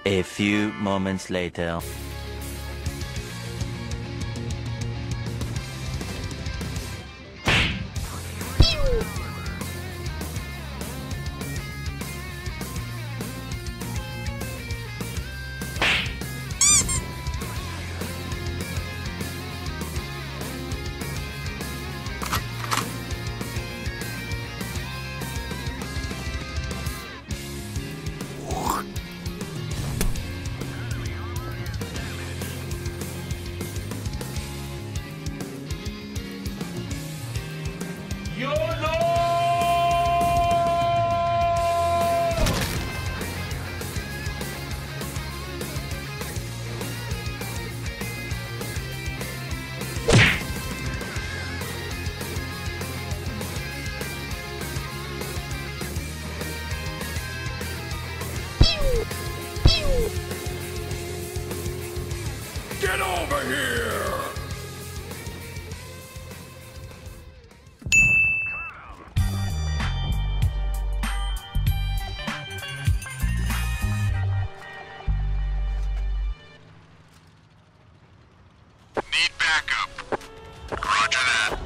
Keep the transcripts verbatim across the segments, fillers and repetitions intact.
A few moments later. Get over here! Need backup. Roger that.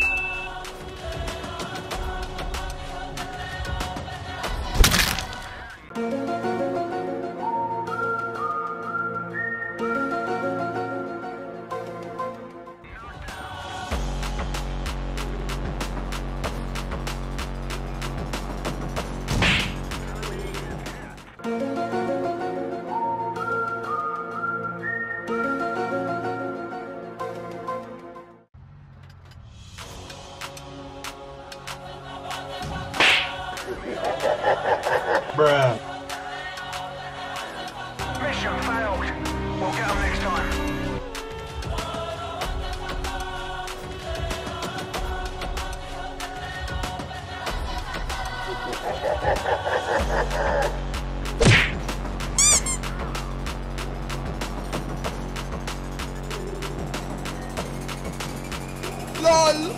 Bruh. Mission failed. We'll get them next time. LOL.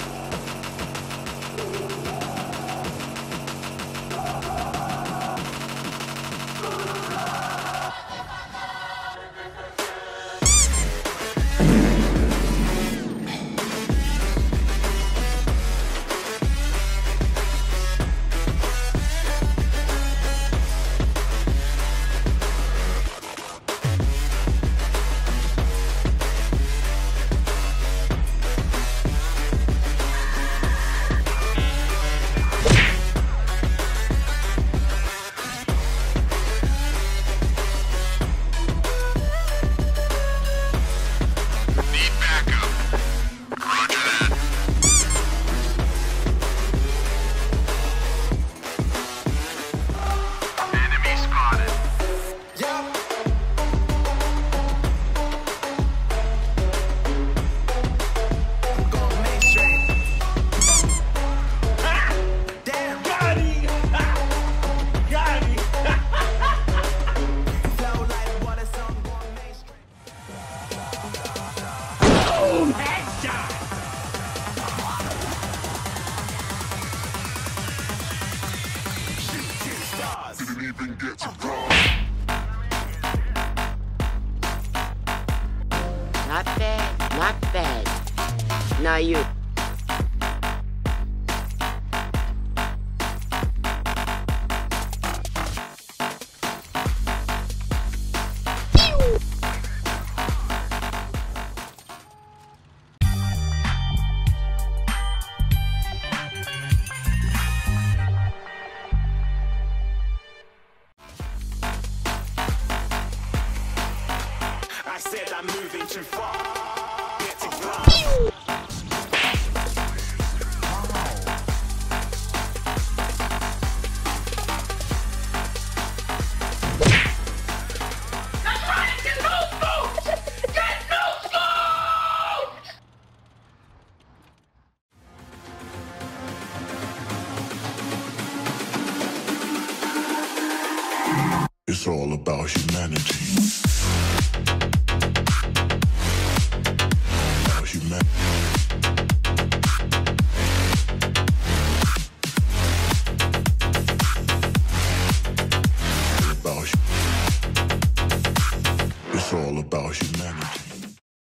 Didn't even get to run. Not bad, not bad. Now you. I said I'm moving too far. Get to go. That's right! Get no food! Get no food! It's all about humanity. About humanity. About about humanity.